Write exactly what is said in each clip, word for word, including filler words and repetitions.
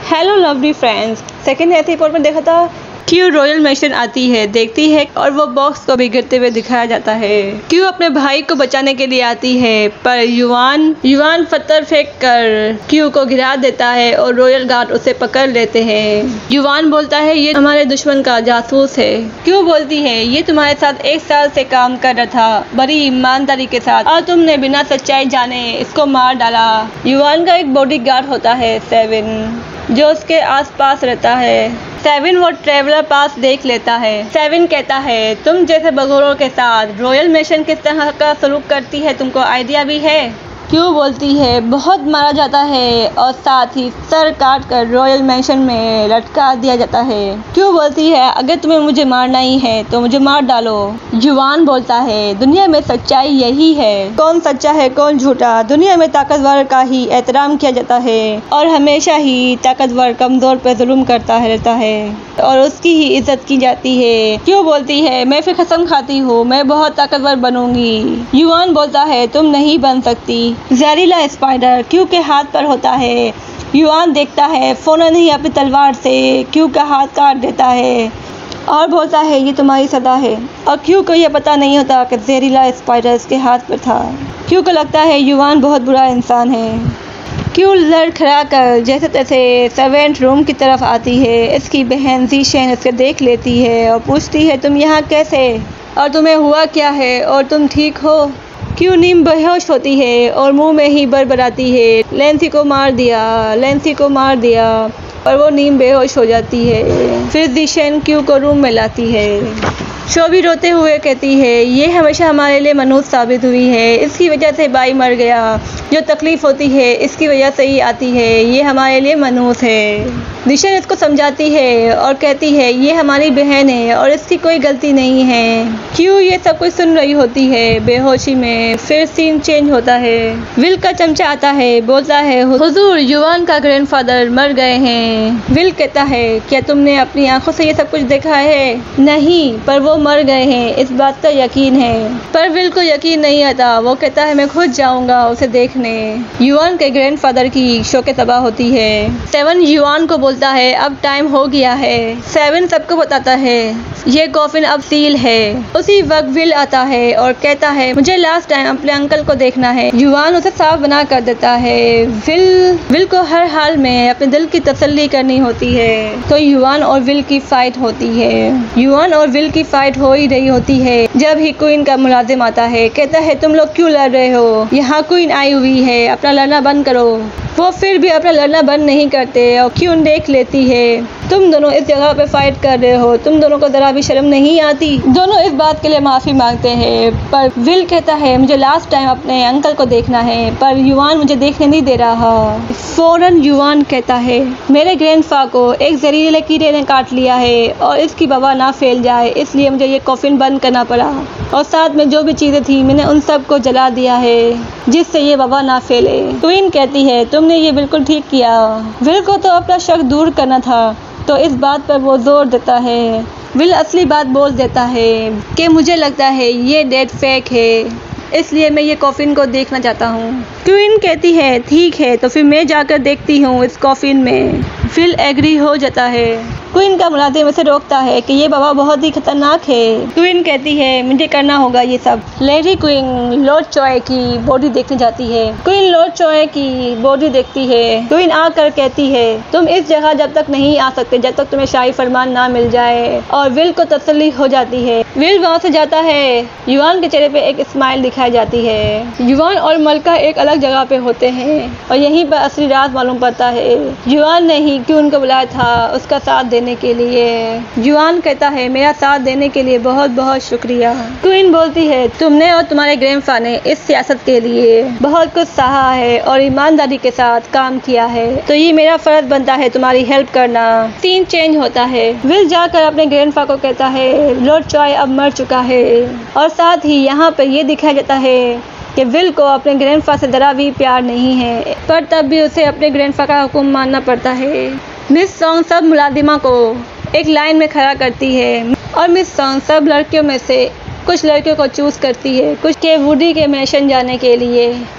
Hello lovely friends, second episode में देखा था क्यों रॉयल मिशन आती है, देखती है और वो बॉक्स को भी गिरते हुए दिखाया जाता है। क्यों अपने भाई को बचाने के लिए आती है, पर युवान युवान पत्थर फेंक कर क्यू को गिरा देता है और रॉयल गार्ड उसे पकड़ लेते हैं। युवान बोलता है ये हमारे दुश्मन का जासूस है। क्यों बोलती है ये तुम्हारे साथ एक साल से काम कर रहा था बड़ी ईमानदारी के साथ और तुमने बिना सच्चाई जाने इसको मार डाला। युवान का एक बॉडी गार्ड होता है सेवन, जो उसके आसपास रहता है। सेवन वो ट्रेवलर पास देख लेता है। सेवन कहता है तुम जैसे बगोरों के साथ रॉयल मिशन किस तरह का सलूक करती है, तुमको आइडिया भी है। क्यों बोलती है बहुत मारा जाता है और साथ ही सर काट कर रॉयल मैंशन में लटका दिया जाता है। क्यों बोलती है अगर तुम्हें मुझे मारना ही है तो मुझे मार डालो। युवान बोलता है दुनिया में सच्चाई यही है, कौन सच्चा है कौन झूठा। दुनिया में ताकतवर का ही एहतराम किया जाता है और हमेशा ही ताकतवर कमजोर पर जुल्म करता रहता है और उसकी ही इज्जत की जाती है। क्यों बोलती है मैं फिर कसम खाती हूँ मैं बहुत ताकतवर बनूंगी। युवान बोलता है तुम नहीं बन सकती। जहरीला स्पाइडर क्यू के हाथ पर होता है। युवान देखता है फौरन ही अपनी तलवार से क्यू का हाथ काट देता है और बोलता है ये तुम्हारी सदा है। और क्यू को यह पता नहीं होता कि जहरीला स्पाइडर इसके हाथ पर था। क्यू को लगता है युवान बहुत बुरा इंसान है। क्यू लड़खड़ा कर जैसे तैसे सर्वेंट रूम की तरफ आती है। इसकी बहन जीशेन इसके देख लेती है और पूछती है तुम यहाँ कैसे और तुम्हें हुआ क्या है और तुम ठीक हो। क्यों नीम बेहोश होती है और मुंह में ही बरबराती है लेंसी को मार दिया, लेंसी को मार दिया और वो नीम बेहोश हो जाती है। फिर जीशेन क्यू को रूम में लाती है। शोभी रोते हुए कहती है ये हमेशा हमारे लिए मनुष्य साबित हुई है, इसकी वजह से भाई मर गया। जो तकलीफ होती है इसकी वजह से ही आती है, ये हमारे लिए मनुष्य है। दिशन इसको समझाती है और कहती है ये हमारी बहन है और इसकी कोई गलती नहीं है। क्यों ये सब कुछ सुन रही होती है बेहोशी में। फिर सीन चेंज होता है। विल का चमचा आता है, बोलता है हुजूर युवान का ग्रैंडफादर मर गए हैं। विल कहता है क्या तुमने अपनी आंखों से ये सब कुछ देखा है। नहीं, पर वो मर गए हैं इस बात का यकीन है। पर विल को यकीन नहीं आता। वो कहता है मैं खुद जाऊंगा उसे देखने। युवान के ग्रैंडफादर की शोके तबाह होती है। सेवन युवान को बोलता है अब टाइम हो गया है। सेवन सबको बताता है ये कॉफिन अब सील है। उसी वक्त विल आता है और कहता है मुझे लास्ट टाइम अपने अंकल को देखना है। युवान उसे साफ बना कर देता है। विल विल को हर हाल में अपने दिल की तसल्ली करनी होती है। तो युवान और विल की फाइट होती है। युवान और विल की फाइट हो ही रही होती है जब ही क्वीन का मुलाजिम आता है। कहता है तुम लोग क्यों लड़ रहे हो, यहाँ क्वीन आई हुई है, अपना लड़ना बंद करो। वो फिर भी अपना लड़ना बंद नहीं करते और क्वीन देख लेती है तुम दोनों इस जगह पे फाइट कर रहे हो, तुम दोनों को जरा भी शर्म नहीं आती। दोनों इस बात के लिए माफ़ी मांगते हैं पर विल कहता है मुझे लास्ट टाइम अपने अंकल को देखना है, पर युवान मुझे देखने नहीं दे रहा। फौरन युवान कहता है मेरे ग्रैंडफा को एक जहरीले कीड़े ने काट लिया है और इसकी वबा ना फैल जाए इसलिए मुझे ये कॉफिन बंद करना पड़ा और साथ में जो भी चीज़ें थी मैंने उन सब को जला दिया है जिससे ये वबा ना फैले। क्वीन कहती है तुमने ये बिल्कुल ठीक किया। विल को तो अपना शक दूर करना था तो इस बात पर वो जोर देता है। विल असली बात बोल देता है कि मुझे लगता है ये डेट फेक है इसलिए मैं ये कॉफिन को देखना चाहता हूँ। क्वीन कहती है ठीक है तो फिर मैं जाकर देखती हूँ इस कॉफिन में। विल एग्री हो जाता है। क्वीन का मुलाजिम उसे रोकता है कि ये बाबा बहुत ही खतरनाक है। क्वीन कहती है मुझे करना होगा ये सब। लेडी क्वीन लॉर्ड चॉय की बॉडी देखने जाती है। क्वीन लॉर्ड चॉय की बॉडी देखती है। क्वीन आकर कहती है तुम इस जगह जब तक नहीं आ सकते जब तक तुम्हें शाही फरमान ना मिल जाए और विल को तसल्ली हो जाती है। विल वहाँ से जाता है। युवान के चेहरे पे एक स्माइल दिखाई जाती है। युवान और मलका एक अलग जगह पे होते हैं और यहीं पर असली राज मालूम पड़ता है। युवान ने ही क्वीन को बुलाया था उसका साथ देने के लिए। युवान कहता है मेरा साथ देने के लिए बहुत बहुत शुक्रिया। क्वीन बोलती है तुमने और तुम्हारे ग्रैंडफा ने इस सियासत के लिए बहुत कुछ सहा है और ईमानदारी के साथ काम किया है तो ये मेरा फर्ज बनता है तुम्हारी हेल्प करना। सीन चेंज होता है। विल जाकर अपने ग्रैंडफा को कहता है लॉर्ड चॉय अब मर चुका है और साथ ही यहाँ पर यह दिखाया जाता है कि विल को अपने ग्रैंडफा से जरा भी प्यार नहीं है पर तब भी उसे अपने ग्रैंडफा का हुक्म मानना पड़ता है। मिस सॉन्ग सब मुलाजिमा को एक लाइन में खड़ा करती है और मिस सॉन्ग सब लड़कियों में से कुछ लड़कियों को चूज करती है कुछ के वुडी के मैशन जाने के लिए।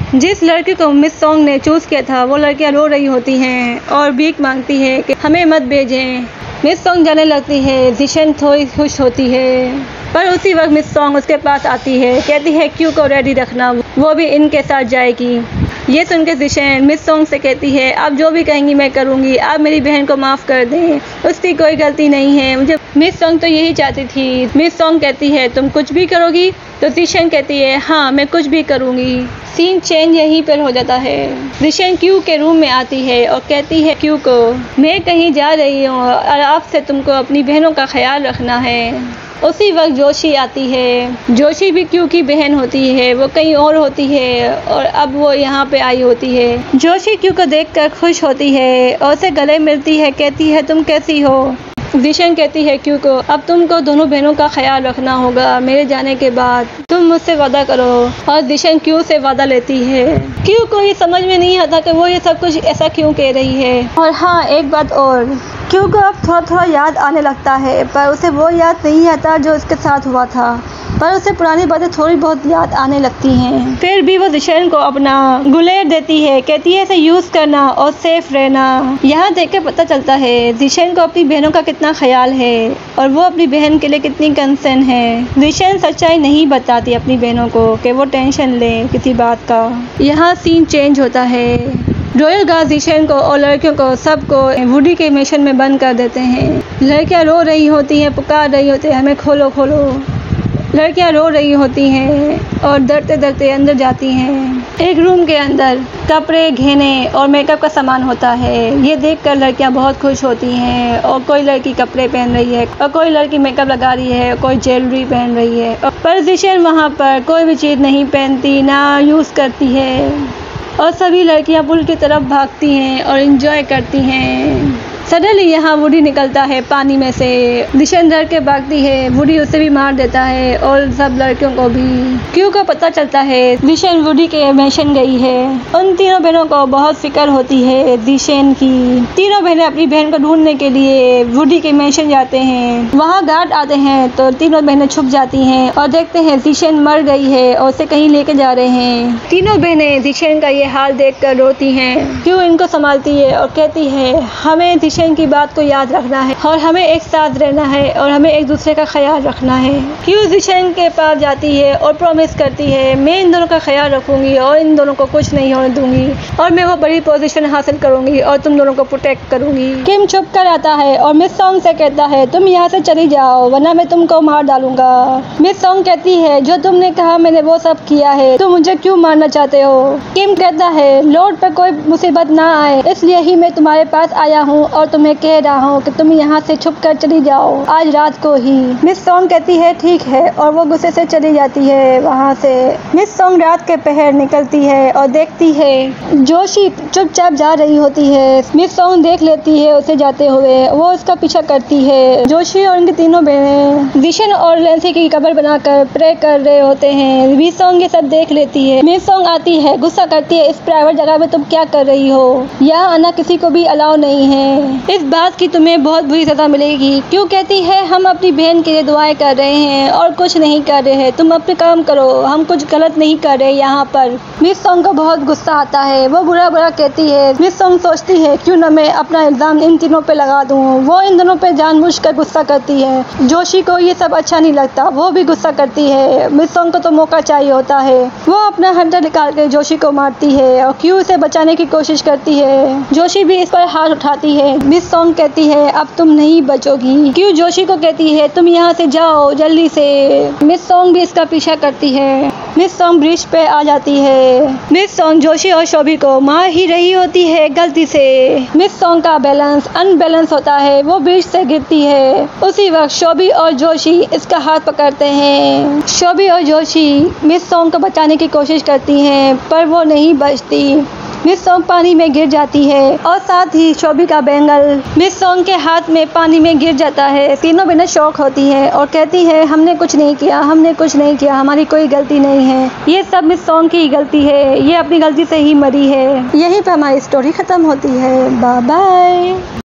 जिस लड़की को मिस सॉन्ग ने चूज किया था वो लड़कियां रो रही होती हैं और भीख मांगती है कि हमें मत भेजें। मिस सॉन्ग जाने लगती है, जिशन थोड़ी खुश होती है, पर उसी वक्त मिस सॉन्ग उसके पास आती है, कहती है क्यू को रेडी रखना, वो भी इनके साथ जाएगी। ये सुन के जिशन मिस सॉन्ग से कहती है आप जो भी कहेंगी मैं करूँगी, आप मेरी बहन को माफ़ कर दें, उसकी कोई गलती नहीं है, मुझे मिस सॉन्ग तो यही चाहती थी। मिस सॉन्ग कहती है तुम कुछ भी करोगी? तो जिशन कहती है हाँ मैं कुछ भी करूँगी। सीन चेंज यहीं पर हो जाता है। जिशन क्यू के रूम में आती है और कहती है क्यू को मैं कहीं जा रही हूँ और आपसे तुमको अपनी बहनों का ख्याल रखना है। उसी वक्त जोशी आती है। जोशी भी क्यू की बहन होती है, वो कहीं और होती है और अब वो यहाँ पे आई होती है। जोशी क्यू को देखकर खुश होती है और उसे गले मिलती है, कहती है तुम कैसी हो? जिशन कहती है क्यू को अब तुमको दोनों बहनों का ख्याल रखना होगा, मेरे जाने के बाद तुम मुझसे वादा करो। और जिशन क्यू से वादा लेती है। क्यू को ये समझ में नहीं आता कि वो ये सब कुछ ऐसा क्यों कह रही है। और हाँ एक बात और, क्यू को अब थोड़ा थोड़ा याद आने लगता है, पर उसे वो याद नहीं आता जो उसके साथ हुआ था, पर उसे पुरानी बातें थोड़ी बहुत याद आने लगती हैं। फिर भी वो जिशन को अपना गुलेर देती है, कहती है इसे यूज़ करना और सेफ रहना। यहाँ देख के पता चलता है जिशन को अपनी बहनों का कितना ख्याल है और वो अपनी बहन के लिए कितनी कंसर्न है। जिशन सच्चाई नहीं बताती अपनी बहनों को कि वो टेंशन ले किसी बात का। यहाँ सीन चेंज होता है। रॉयल गार्ड जिशन को और लड़कियों को सबको वुडी के मिशन में बंद कर देते हैं। लड़कियाँ रो रही होती हैं, पुकार रही होती हैं हमें खोलो खोलो। लड़कियां रो रही होती हैं और डरते डरते अंदर जाती हैं। एक रूम के अंदर कपड़े, गहने और मेकअप का सामान होता है। ये देखकर लड़कियां बहुत खुश होती हैं और कोई लड़की कपड़े पहन रही है और कोई लड़की मेकअप लगा रही है, कोई ज्वेलरी पहन रही है। पर जिशन वहाँ पर कोई भी चीज़ नहीं पहनती, ना यूज़ करती है और सभी लड़कियाँ पुल की तरफ भागती हैं और एंजॉय करती हैं। सडनली यहाँ वुडी निकलता है पानी में से। जिशन डर के भागती है, वुडी उसे भी मार देता है और सब लड़कियों को भी। क्यू को पता चलता है जिशन वुडी के मिशन गई है। उन तीनों बहनों को बहुत फिक्र होती है जिशन की। तीनों बहनें अपनी बहन को ढूंढने के लिए वुडी के मिशन जाते हैं। वहाँ गार्ड आते हैं तो तीनों बहनें छुप जाती हैं और देखते हैं जिशन मर गई है और उसे कहीं लेके जा रहे हैं। तीनों बहनें जिशन का ये हाल देख कर रोती हैं। क्यू इनको संभालती है और कहती है हमें जिशन की बात को याद रखना है और हमें एक साथ रहना है और हमें एक दूसरे का ख्याल रखना है। क्यू जिशन के पास जाती है और प्रॉमिस करती है मैं इन दोनों का ख्याल रखूंगी और इन दोनों को कुछ नहीं होने दूंगी और मैं वो बड़ी पोजीशन हासिल करूंगी और तुम दोनों को प्रोटेक्ट करूंगी। किम चुप कर आता है और मिस सॉन्ग से कहता है तुम यहाँ से चली जाओ वरना मैं तुमको मार डालूंगा। मिस सॉन्ग कहती है जो तुमने कहा मैंने वो सब किया है, तुम मुझे क्यों मारना चाहते हो? किम कहता है लॉर्ड पर कोई मुसीबत ना आए इसलिए ही मैं तुम्हारे पास आया हूँ और तुम्हें कह रहा हूँ कि तुम यहाँ से छुप कर चली जाओ आज रात को ही। मिस सॉन्ग कहती है ठीक है और वो गुस्से से चली जाती है वहाँ से। मिस सॉन्ग रात के पहर निकलती है और देखती है जोशी चुपचाप जा रही होती है। मिस सॉन्ग देख लेती है उसे जाते हुए, वो उसका पीछा करती है। जोशी और उनकी तीनों बहनें जिशन और लेंसी की कब्र बनाकर प्रे कर रहे होते हैं। मिस सॉन्ग ये सब देख लेती है। मिस सॉन्ग आती है, गुस्सा करती है इस प्राइवेट जगह में तुम क्या कर रही हो, यहाँ आना किसी को भी अलाउ नहीं है, इस बात की तुम्हें बहुत बुरी सजा मिलेगी। क्यों कहती है हम अपनी बहन के लिए दुआएं कर रहे हैं और कुछ नहीं कर रहे हैं, तुम अपने काम करो, हम कुछ गलत नहीं कर रहे यहाँ पर। मिस सॉन्ग को बहुत गुस्सा आता है, वो बुरा बुरा कहती है। मिस सॉन्ग सोचती है क्यों न मैं अपना इल्जाम इन तीनों पे लगा दूँ। वो इन दोनों पे जानबूझकर गुस्सा करती है। जोशी को ये सब अच्छा नहीं लगता, वो भी गुस्सा करती है। मिस सॉन्ग को तो मौका चाहिए होता है, वो अपना हंटर निकाल के जोशी को मारती है और क्यों उसे बचाने की कोशिश करती है। जोशी भी इस पर हाथ उठाती है। मिस सॉन्ग कहती है अब तुम नहीं बचोगी। क्यों जोशी को कहती है तुम यहाँ से जाओ जल्दी से। मिस सॉन्ग भी इसका पीछा करती है। मिस सॉन्ग ब्रिज पे आ जाती है। मिस सॉन्ग जोशी और शोभी को मार ही रही होती है गलती से। मिस सॉन्ग का बैलेंस अनबैलेंस होता है, वो ब्रिज से गिरती है। उसी वक्त शोभी और जोशी इसका हाथ पकड़ते हैं। शोभी और जोशी मिस सॉन्ग को बचाने की कोशिश करती हैं पर वो नहीं बचती। मिस सॉन्ग पानी में गिर जाती है और साथ ही शोभी का बैंगल मिस सॉन्ग के हाथ में पानी में गिर जाता है। तीनों बहनें शौक होती है और कहती है हमने कुछ नहीं किया, हमने कुछ नहीं किया, हमारी कोई गलती नहीं है, ये सब मिस सॉन्ग की गलती है, ये अपनी गलती से ही मरी है। यहीं पर हमारी स्टोरी खत्म होती है। Bye bye.